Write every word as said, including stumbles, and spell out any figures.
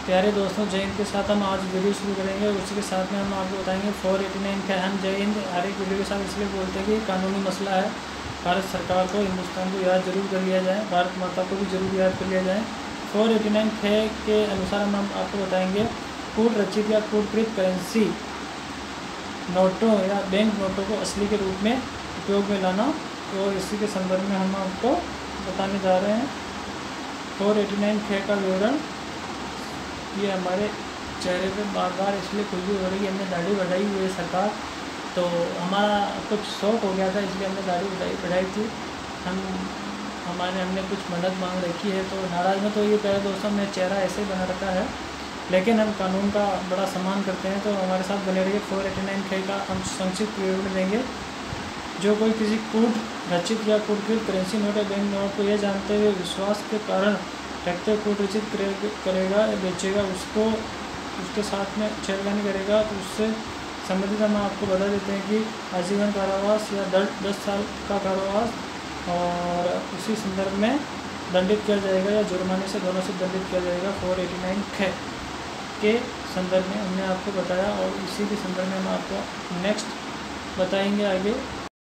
प्यारे दोस्तों, जय हिंद के साथ हम आज वीडियो शुरू करेंगे। उसी के साथ में हम आपको बताएंगे फोर एटी नाइन का। हम जय हिंद हर एक वीडियो के साथ इसलिए बोलते हैं कि कानूनी मसला है। भारत सरकार को, हिंदुस्तान को याद जरूर कर लिया जाए, भारत माता को भी जरूर याद कर लिया जाए। फोर एटी नाइन खे के अनुसार हम आपको बताएंगे कूट रचित या कूटकृत करेंसी नोटों या बैंक नोटों को असली के रूप में उपयोग में लाना। तो इसी के संदर्भ में हम आपको बताने जा रहे हैं फोर एटी नाइन खे का विवरण। ये हमारे चेहरे पे बार बार इसलिए खुजली हो रही है, हमने दाढ़ी बढ़ाई हुई है सरकार, तो हमारा कुछ शौक हो गया था इसलिए हमने दाढ़ी बढ़ाई बढ़ाई थी। हम हमारे हमने कुछ मदद मांग रखी है, तो नाराज़ में तो ये प्यारे दोस्तों में चेहरा ऐसे ही बना रखा है, लेकिन हम कानून का बड़ा सम्मान करते हैं। तो हमारे साथ बने रहिए। फोर एटी नाइन खे का हम संक्षिप्त विवरण देंगे। जो कोई किसी कूट रचित या कूटकृत करेंसी नोट या बैंक नोट को यह जानते हुए विश्वास के कारण रखते कूट रचित करेगा या बेचेगा, उसको उसके साथ में छेड़खानी करेगा, तो उससे संबंधित हम आपको बता देते हैं कि आजीवन कारावास या दंड दस साल का कारावास और उसी संदर्भ में दंडित किया जाएगा या जुर्माने से, दोनों से दंडित किया जाएगा। फोर एटी नाइन खे के संदर्भ में हमने आपको बताया और इसी के संदर्भ में हम आपको नेक्स्ट बताएंगे आगे।